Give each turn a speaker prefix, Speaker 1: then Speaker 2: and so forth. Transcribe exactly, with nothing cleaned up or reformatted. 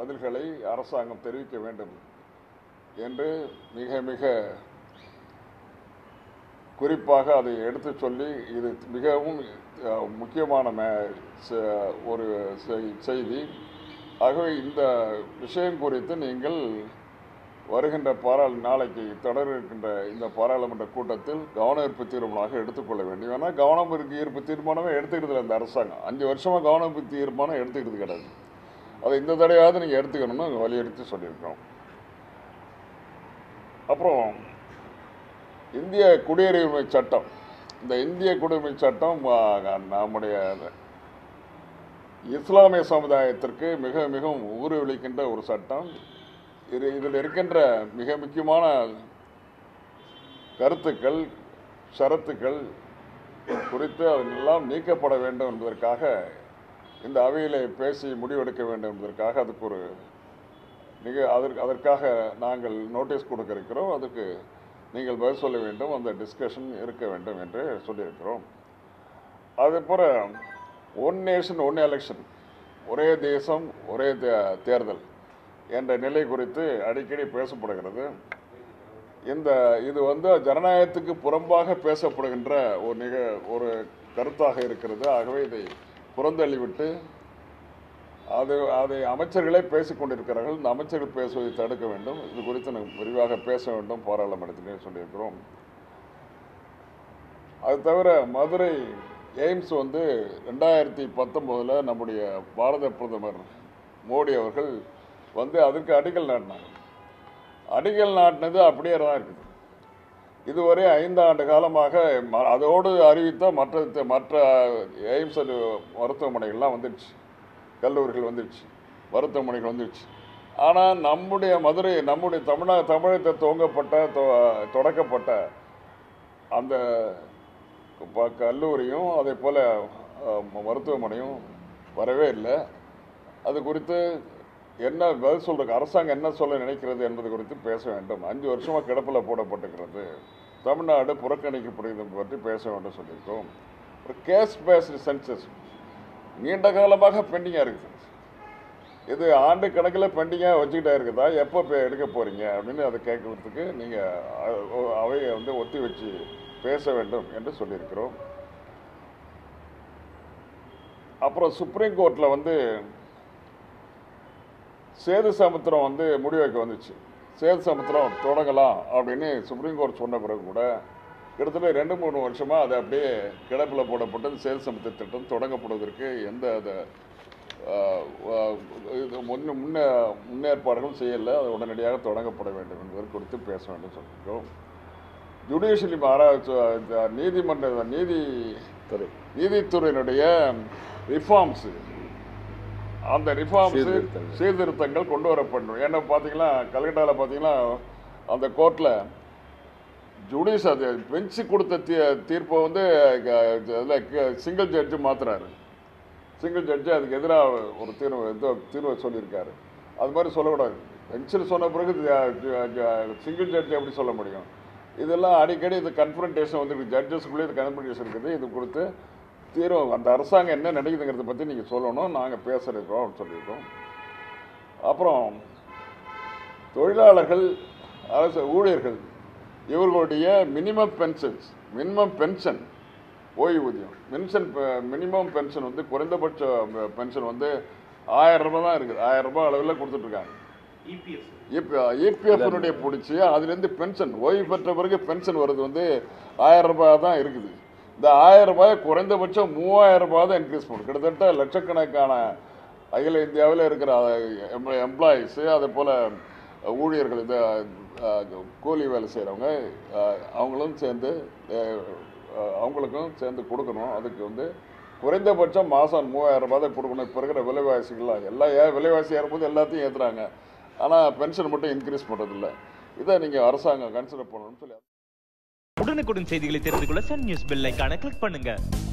Speaker 1: பதில்களை அரசாங்கம் தெரிவிக்க வேண்டும் என்று மிக மிக குறிப்பாக அதை எடுத்து சொல்லி இது மிகவும் முக்கியமான ஒரு செய்தி. ஆகவே இந்த விஷயம் குறித்து நீங்கள் வருகின்ற பாராளு நாளைக்கு தொடர இருக்கின்ற இந்த பாராளுமன்ற கூட்டத்தில் கவன ஈர்ப்பு தீர்மானமாக எடுத்துக்கொள்ள வேண்டும். ஏன்னா கவனம் ஈர்ப்பு தீர்மானமே எடுத்துக்கிட்டு இந்த அரசாங்கம் அஞ்சு வருஷமாக கவன ஈர்ப்பு தீர்மானம் எடுத்துக்கிட்டு கிடையாது. அதை இந்த தடையாவது நீங்கள் எடுத்துக்கணும்னு வலியுறுத்தி சொல்லியிருக்கோம். அப்புறம் இந்திய குடியுரிமை சட்டம், இந்த இந்திய குடியுரிமை சட்டம் நம்முடைய இஸ்லாமிய சமுதாயத்திற்கு மிக மிகவும் ஊறுவிளிக்கின்ற ஒரு சட்டம். இது இதில் இருக்கின்ற மிக முக்கியமான கருத்துக்கள் ஷரத்துக்கள் குறித்து அதெல்லாம் நீக்கப்பட வேண்டும் என்பதற்காக இந்த அவையில் பேசி முடிவெடுக்க வேண்டும் என்பதற்காக அதுக்கு ஒரு மிக அதற்கு அதற்காக நாங்கள் நோட்டீஸ் கொடுக்க இருக்கிறோம். அதுக்கு நீங்கள் பதில் சொல்ல வேண்டும், அந்த டிஸ்கஷன் இருக்க வேண்டும் என்று சொல்லியிருக்கிறோம். அதுபோல் ஒன் நேஷன் ஒன் எலெக்ஷன், ஒரே தேசம் ஒரே தேர்தல் என்ற நிலை குறித்து அடிக்கடி பேசப்படுகிறது. இந்த இது வந்து ஜனநாயகத்துக்கு புறம்பாக பேசப்படுகின்ற ஒரு நிக ஒரு கருத்தாக இருக்கிறது. ஆகவே இதை புறந்தள்ளிவிட்டு அது அதை அமைச்சர்களே பேசிக் கொண்டிருக்கிறார்கள். இந்த அமைச்சர்கள் பேசுவதை தடுக்க வேண்டும். இது குறித்து விரிவாக பேச வேண்டும் பாராளுமன்றத்திலே சொல்லியிருக்கிறோம். அது தவிர மதுரை எய்ம்ஸ் வந்து ரெண்டாயிரத்தி பத்தொம்போதில் நம்முடைய பாரத பிரதமர் மோடி அவர்கள் வந்து அதுக்கு அடிக்கல் நாட்டினாங்க. அடிக்கல் நாட்டினது அப்படியே தான் இருக்குது. இதுவரை ஐந்து ஆண்டு காலமாக அதோடு அறிவித்த மற்ற மற்ற எய்ம்ஸ் மருத்துவமனைகள்லாம் வந்துடுச்சு, கல்லூரிகள் வந்துடுச்சு, மருத்துவமனைகள் வந்துடுச்சு. ஆனால் நம்முடைய மதுரை நம்முடைய தமிழக தமிழகத்தை துவங்கப்பட்ட தொடக்கப்பட்ட அந்த கல்லூரியும் அதே போல் மருத்துவமனையும் வரவே இல்லை. அது குறித்து என்ன பதில் சொல்கிறது, அரசாங்கம் என்ன சொல்ல நினைக்கிறது என்பது குறித்து பேச வேண்டும். அஞ்சு வருஷமாக கிடப்பில் போடப்பட்டிருக்கிறது, தமிழ்நாடு புறக்கணிக்கப்படுகிறது பற்றி பேச வேண்டும் சொல்லியிருக்கோம். ஒரு கேஸ் பேஸ்டு சென்சஸ் நீண்ட காலமாக பெண்டிங்காக இருக்குது. இது ஆண்டு கணக்கில் பெண்டிங்காக வச்சுக்கிட்டே இருக்குதா, எப்போ எடுக்க போகிறீங்க அப்படின்னு அதை கேட்கறதுக்கு நீங்கள் அவையை வந்து ஒத்தி வச்சு பேச வேண்டும் என்று சொல்லியிருக்கிறோம். அப்புறம் சுப்ரீம் கோர்ட்டில் வந்து சேது சமுத்திரம் வந்து முடிவைக்கு வந்துச்சு. சேது சமுத்திரம் தொடங்கலாம் அப்படின்னு சுப்ரீம் கோர்ட் சொன்ன பிறகு கூட கிட்டத்தட்ட ரெண்டு மூணு வருஷமாக அதை அப்படியே கிடப்பில் போடப்பட்டது. சேது சமுத்திர திட்டம் தொடங்கப்படுவதற்கு எந்த அதை முன்ன முன்ன முன்னேற்பாடுகளும் செய்யலை. அது உடனடியாக தொடங்கப்பட வேண்டும் என்பது குறித்து பேச வேண்டும் சொல்லியிருக்கோம். ஜுடிஷியலி ஆராய்ச்சி நீதிமன்ற நீதி நீதித்துறையினுடைய ரிஃபார்ம்ஸு, அந்த ரிஃபார்ம்ஸு சீர்திருத்தங்கள் கொண்டு வரப்படணும். ஏன்னா பார்த்தீங்கன்னா கல்கட்டாவில் பார்த்தீங்கன்னா அந்த கோர்ட்டில் ஜுடிஷ் அது பெஞ்சு கொடுத்த தீ தீர்ப்பை வந்து சிங்கிள் ஜட்ஜு மாற்றுறாரு. சிங்கிள் ஜட்ஜு அதுக்கு எதிராக ஒரு தீர்வு தீர்வை சொல்லியிருக்காரு. அது மாதிரி சொல்லக்கூடாது. பெஞ்சில் சொன்ன பிறகு சிங்கிள் ஜட்ஜு எப்படி சொல்ல முடியும்? இதெல்லாம் அடிக்கடி இது கன்ஃபரன்டேஷன் வந்து ஜட்ஜஸ்குள்ளே இது கன்ஃபரன்டேஷன் இருக்குது. இது கொடுத்து தீர்வு அந்த அரசாங்கம் என்ன நினைக்குதுங்கிறத பற்றி நீங்கள் சொல்லணும், நாங்கள் பேசுகிறோம் அப்படின்னு சொல்லியிருக்கோம். அப்புறம் தொழிலாளர்கள், அரசு ஊழியர்கள் இவர்களுடைய மினிமம் பென்ஷன்ஸ் மினிமம் பென்ஷன் ஓய்வூதியம் பென்ஷன் மினிமம் பென்ஷன் வந்து குறைந்தபட்ச பென்ஷன் வந்து ஆயிரம் ரூபாய் தான் இருக்குது. ஆயிரம் ரூபாய் அளவில் கொடுத்துட்ருக்காங்க. இபிஎஃப்னுடைய பிடிச்சி அதுலேருந்து பென்ஷன் ஓய்வு பெற்ற பிறகு பென்ஷன் வருது வந்து ஆயிரம் ரூபாய் தான் இருக்குது. இந்த ஆயிரம் ரூபாய் குறைந்தபட்சம் மூவாயிரம் ரூபாய் தான் இன்க்ரீஸ் பண்ணும். கிட்டத்தட்ட லட்சக்கணக்கான அகில இந்தியாவில் இருக்கிற எம்ப்ளாயீஸு அதே போல் ஊழியர்கள் இந்த கூலி வேலை செய்கிறவங்க அவங்களும் சேர்ந்து அவங்களுக்கும் சேர்ந்து கொடுக்கணும். அதுக்கு வந்து குறைந்தபட்சம் மாதம் மூவாயிரம் ரூபாய் தான் கொடுக்கணும். இப்போ இருக்கிற விலைவாசிகள்லாம் எல்லாம் ஏன் விலைவாசி ஏறும்போது எல்லாத்தையும் ஏற்றுறாங்க, ஆனால் பென்ஷன் மட்டும் இன்க்ரீஸ் பண்ணுறதில்ல. இதை நீங்கள் அரசாங்கம் கன்சிடர் பண்ணணும்னு சொல்லி
Speaker 2: உடனுக்குடன் செய்திகளை தெரிந்து கொள்ள சன் நியூஸ் பெல் ஐகானை கிளிக் பண்ணுங்க.